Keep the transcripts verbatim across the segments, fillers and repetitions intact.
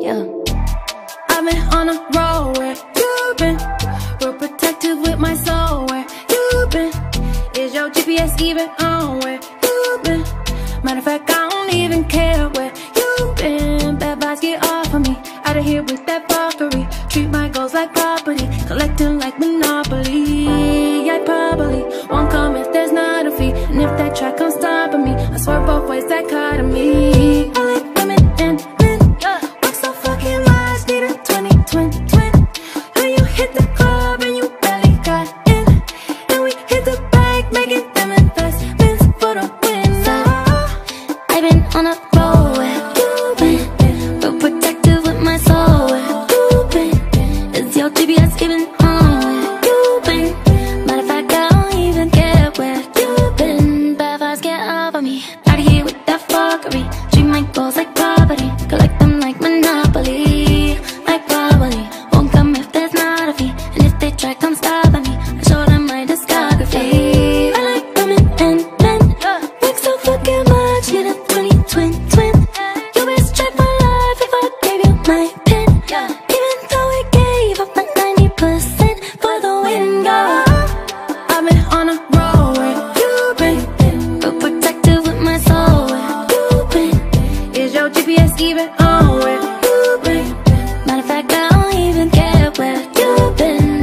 Yeah. I've been on a roll where you've been, real protective with my soul where you've been. Is your G P S even on where you've been? Matter of fact, I don't even care where you've been. Bad vibes get off of me, out of here with that fuckery. Treat my goals like property, collecting like Monopoly. I probably won't come if there's not a fee, and if that track comes stopping me, I swear both ways dichotomy. I like women and men, work so fucking much, need a twenty, twin, twin. When you hit the club and you barely got in, then we hit the bank, making them investments for the win. So, I've been on a roll where you've been, real protective with my soul where you've been. Is your G P S even on where you've been? Matter of fact, I don't even care where you've been. Bad vibes get off of me, out of here with that fuckery. Treat my goals like property, collect them like Monopoly. I probably won't come if there's not a fee, and if they try come stopping me, I show them my discography. I like women and men, work so fucking much, need a twenty, twin, twin. You best check my life if I gave you my pin, even though I gave up my ninety percent for the win, girl. I've been on a roll where you've been, real protective with my soul where you've been. Is your G P S even on where you've been? Matter of fact, I don't even care where you've been.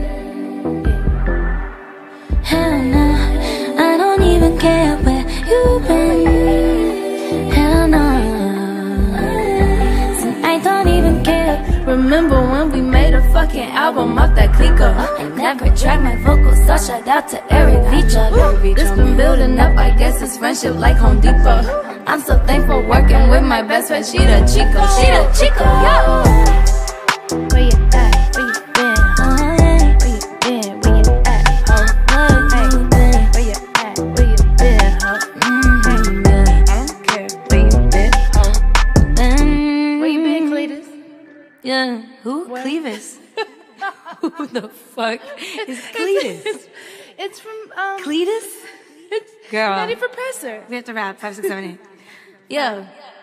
Hell no, I don't even care where you've been. Hell no, so I don't even care. Remember when we made a fucking album off that clicker? I never tracked my vocals, so shout out to Ariana Grande. This been building up, I guess it's friendship like Home Depot. I'm so thankful working with my best friend, she the Chico, she the Chico, yo. Where you at? Where you been? Oh, yeah. Where you been? Where you at? Oh, hey. Where you at? Where you been? Oh, mm-hmm. Yeah. I don't care where you been. Oh, um, where you been, Cletus? Yeah. Who? What? Clevis. Who the fuck is Cletus? It's from um Cletus? It's Girl. Nutty Professor. We have to rap. Five, six, seven, eight. Yo.